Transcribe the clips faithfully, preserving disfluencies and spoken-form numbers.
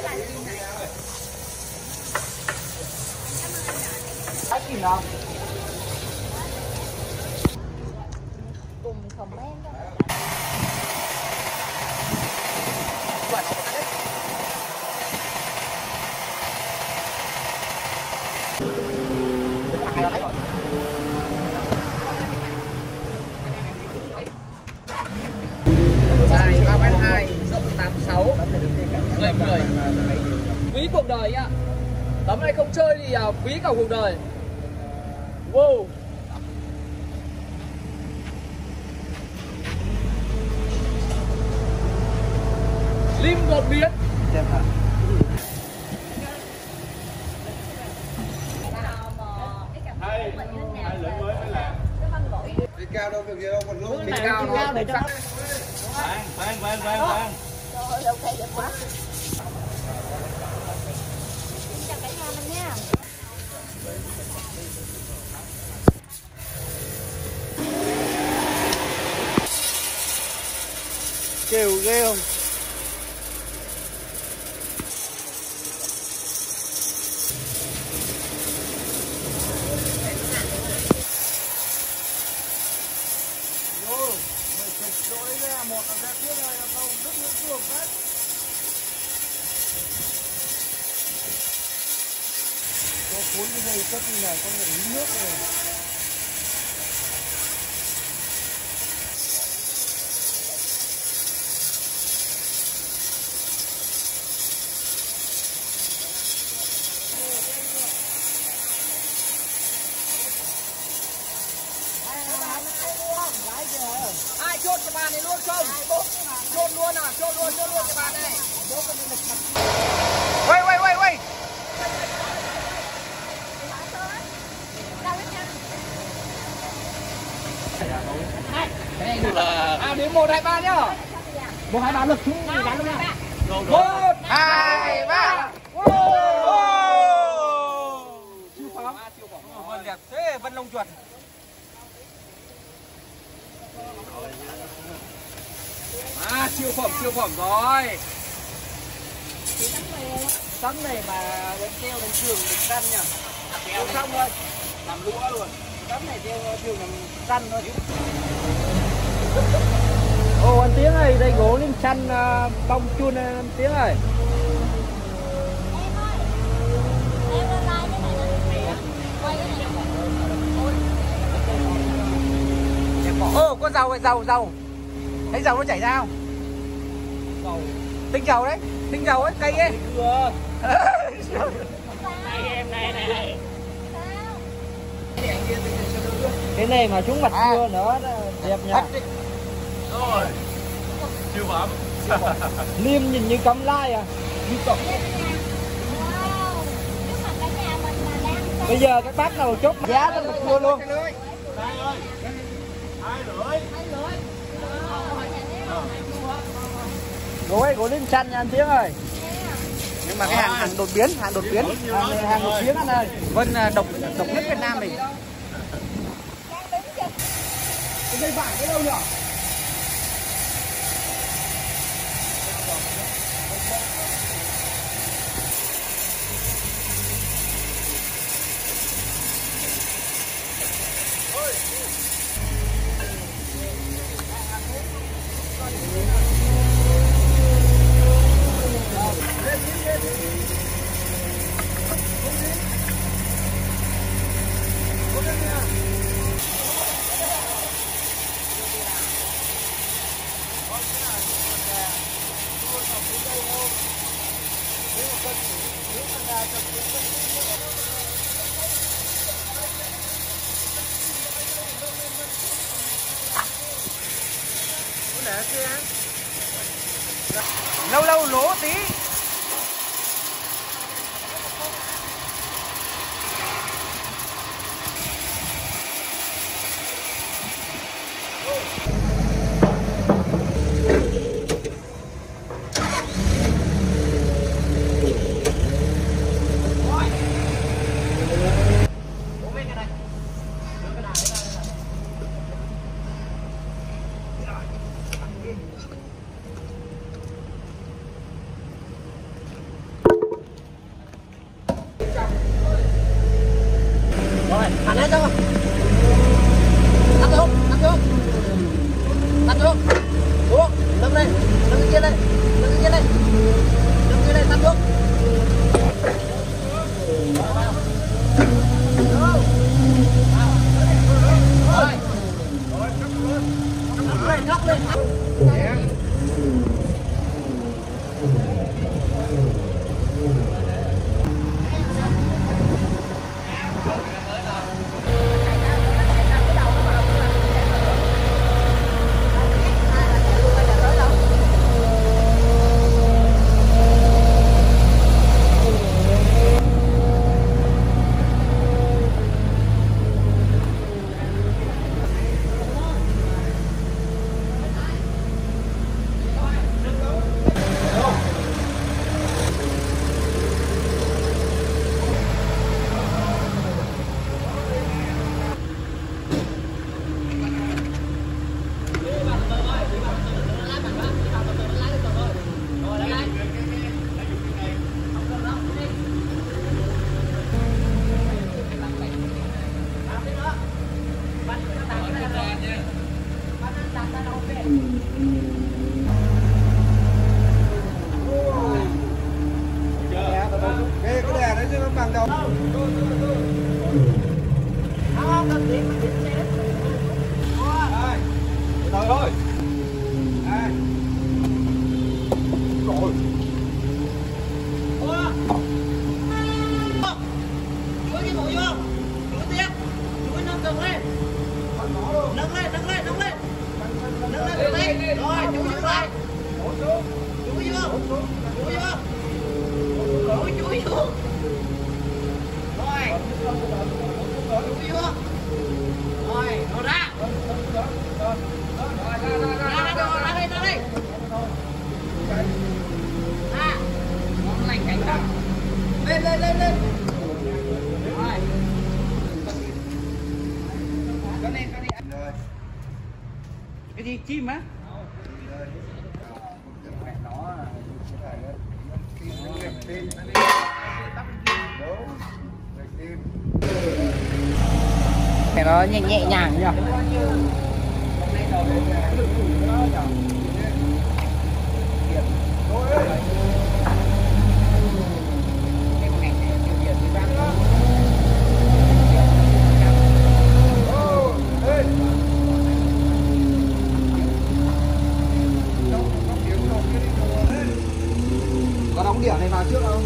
Anh nhìn nào. Cùng comment đó. Dài ba mét hai, rộng tám sáu, mười mười. Quý cuộc đời ạ. Tấm này không chơi thì uh, quý cả cuộc đời. Wow. Lim đột biến. Hai hai lưỡi mới mới làm. Đi cao đâu được gì đâu, còn luôn. Đi cao nó để cho. Khoan, khoan, khoan, khoan, khoan. Trời ơi, ok đẹp quá. Chào cả nhà mình nha. Kêu ghê không? Rồi ra một ra trước này là không rất nước chuồng đấy. Có cuốn cái dây cất như này có người hứng nước rồi. Ai chốt cái bàn này luôn không? Chốt luôn à? Chốt luôn, chốt luôn cái bàn này. Quay, quay, quay, quay. Cái này là à đến một hai ba nhá. Một hai ba lực xuống thì gắn luôn nha. Một hai ba. Siêu phẩm. Vân đẹp thế, Vân lông chuột. À, siêu phẩm, siêu phẩm rồi. Tấm này mà đến treo đến trường được răn nhỉ? Treo xong rồi, làm lũa luôn. Tấm này treo trường làm răn thôi. Ồ, anh Tiếng ơi, đây gỗ lim chanh uh, bông chun anh Tiếng ơi. Em ơi, em lên like cái này nè. Quay cái này. Ô, có dầu vậy, dầu, dầu. Thấy dầu nó chảy ra không? Dầu. Tinh dầu đấy, tinh dầu ấy, cây ấy. Này em này này. Cái này mà chúng mặt à. cưa nữa đẹp nhỉ. Rồi. Siêu phẩm. Liêm nhìn như cắm lai à. Như cắm. Bây giờ các bác nào chốt giá lên mặt cưa luôn. Đây ơi. Hai rưỡi. Gỗ ấy, gỗ lim chanh nha anh Tiếng ơi. Nhưng mà cái hàng hàng đột biến, hàng đột biến, hàng, hàng đột biến anh ơi. Vân độc độc nhất Việt Nam mình. Cái dây vải cái đâu nhỉ? Lâu lâu lố tí. đang đâu. Không, cần điện mà điện xe đấy. Đây. Từ từ thôi. Đây. Rồi. Ủa. Chú đi bộ vô. Chú tiếp. Chú nâng cần lên. Nâng lên, nâng lên, nâng lên. Nâng lên, nâng lên. Rồi, chú vô lại. Chú vô. Chú vô. Chú vô. Chú vô. Rồi. Chú vô. Rồi, nó ra. Ra, ra, ra, ra, ra đây, ra đây. Ra. Nó lành cánh ra. Lên, lên, lên, lên. Rồi. Con lên, con đi. Rồi. Cái gì, chim á? Cái nó nhẹ, nhẹ nhàng nhỉ. Có đóng điểm này vào trước không?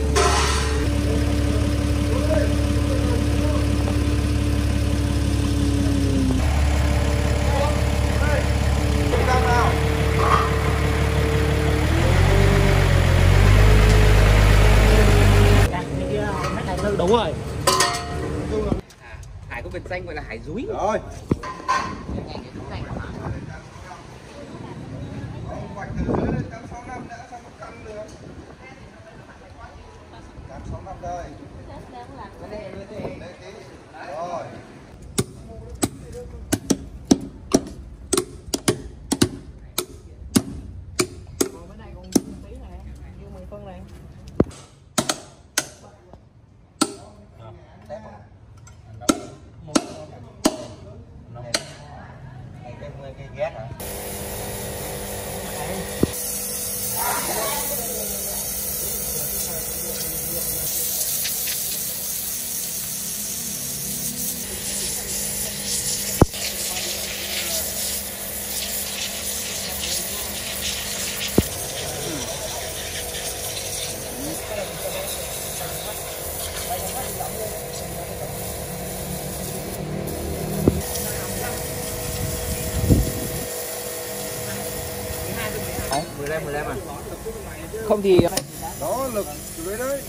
Đúng rồi. Hải có biệt danh gọi là hải dúi. Rồi. Rồi. Bên này còn tí này, như mười phân này. Cái ghét hả? mười lăm mười lăm à? Không thì Đó lực dưới đấy.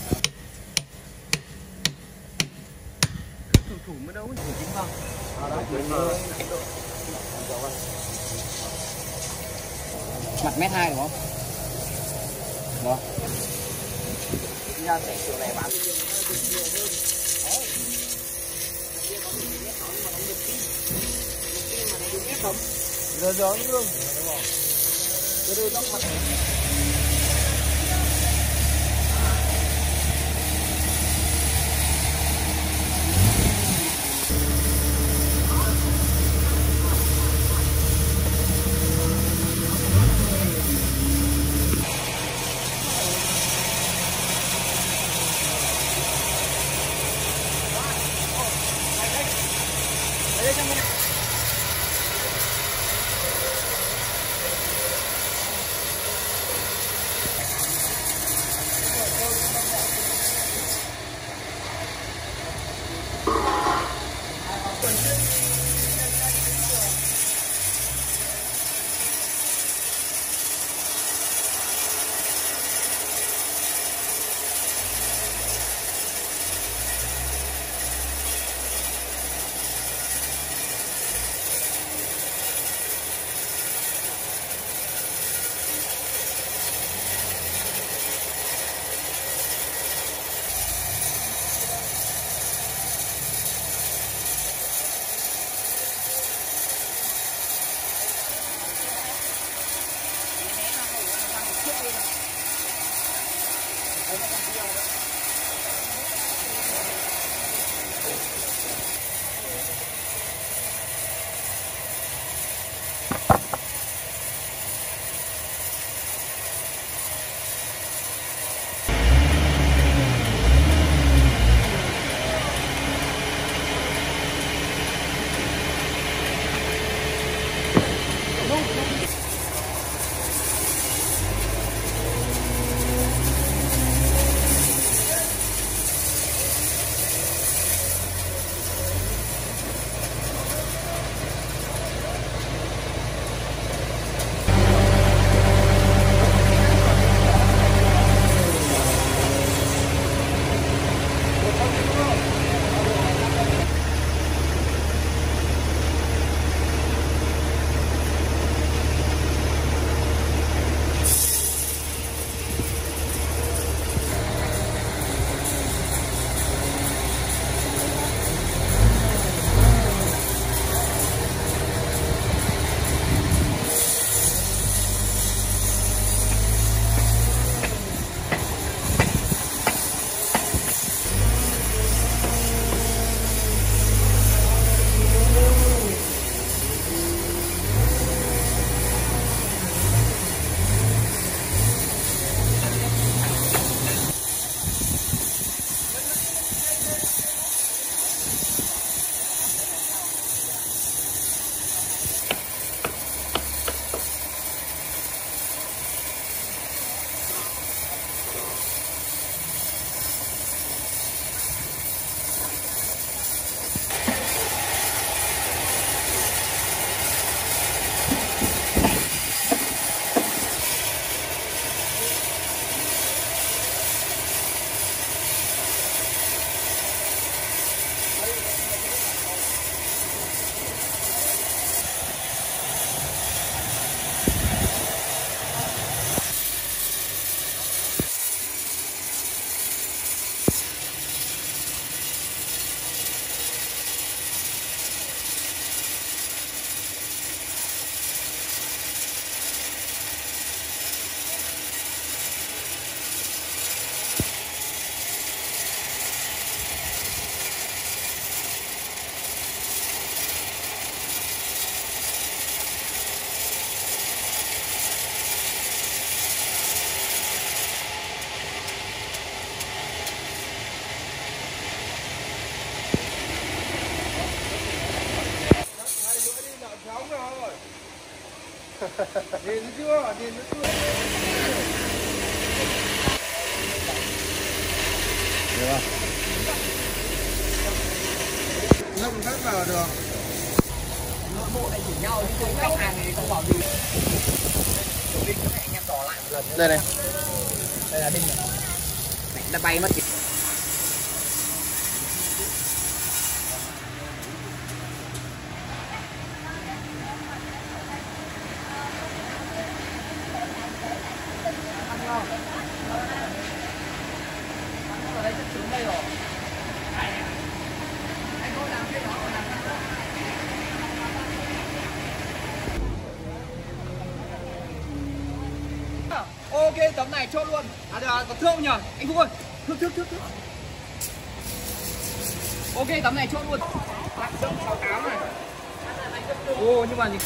thủ thủ mới đâu thủ chính không? À đó chuyển rồi. Mặt mét hai đúng không? Vâng. Ra sẽ kiểu này bán. Giờ gió luôn. Cái đôi tóc mặt. Điền nó chưa, điền nó chưa. Được không? Ngâm phát vào được. Nội bộ này chỉ nhau chứ không khách hàng thì không bảo gì. Đinh cho anh em đỏ lại một lần. Đây này. Đây là đinh này. Này nó bay mất kìa. Ở đây chắc trúng đây rồi. Anh có làm cái đó làm ok, tấm này chốt luôn. À được, có thước nhỉ? Anh Phúc ơi, thước thước thước thước. Ok, tấm này chốt luôn. sáu tám này. Ô, nhưng mà gì?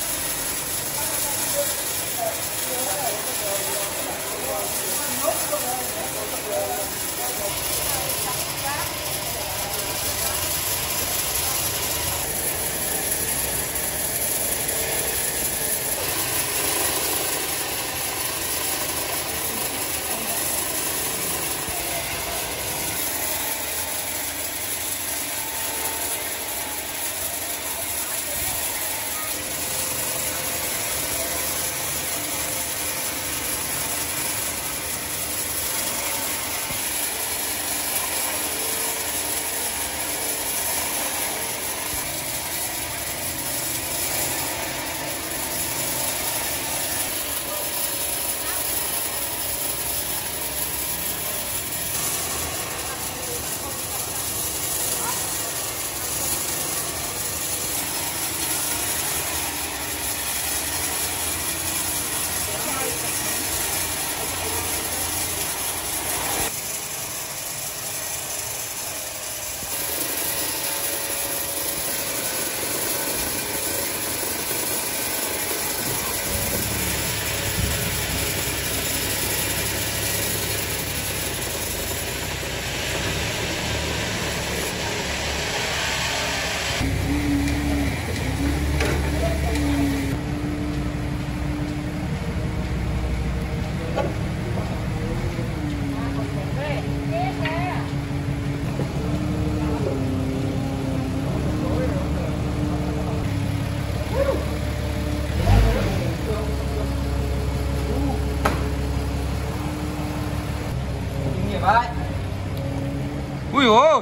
Ui ôi.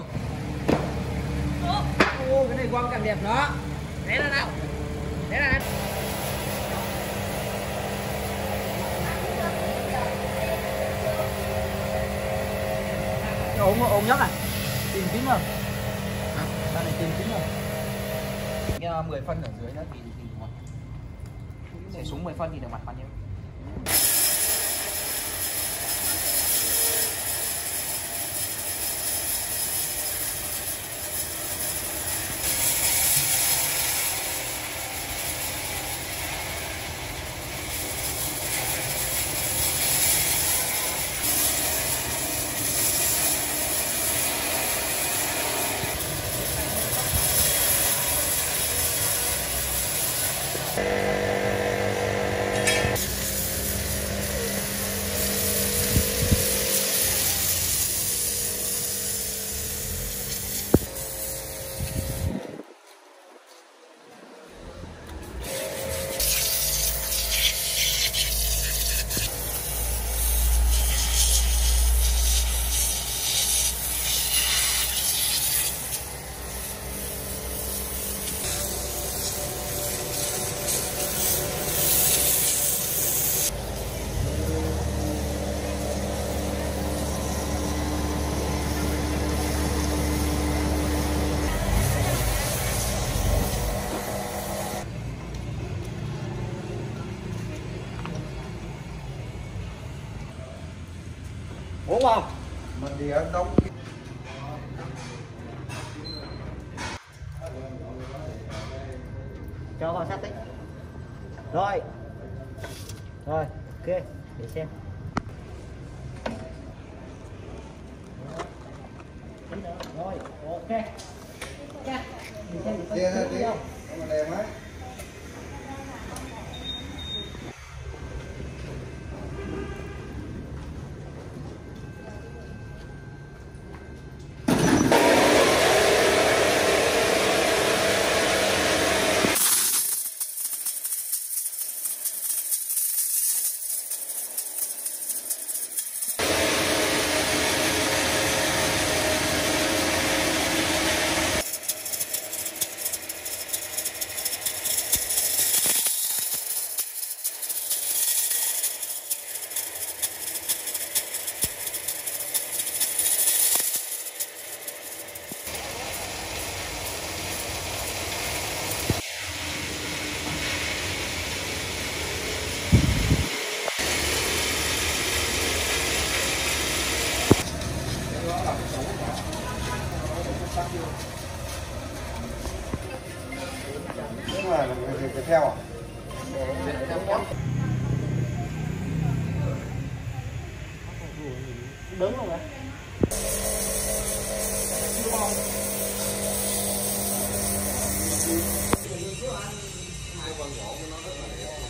Ô, cái này quăng càng đẹp đó. Đấy là nào. Đấy là ống ống nhóc này. Tìm kính rồi. Ra này tìm kính rồi. Cái mười phân ở dưới đó thì thì mặt. Sẽ xuống mười phân thì được mặt bao nhiêu? Ủa không? Mình thì ở đóng. Cho vào sát tích. Rồi. Rồi, ok, để xem. Rồi, ok. Nha. Mình xem được Chia ra tí. Mà đẹp ấy. Nhưng mà cái theo à? Đứng luôn hả? Hai phần gỗ của nó rất là đẹp.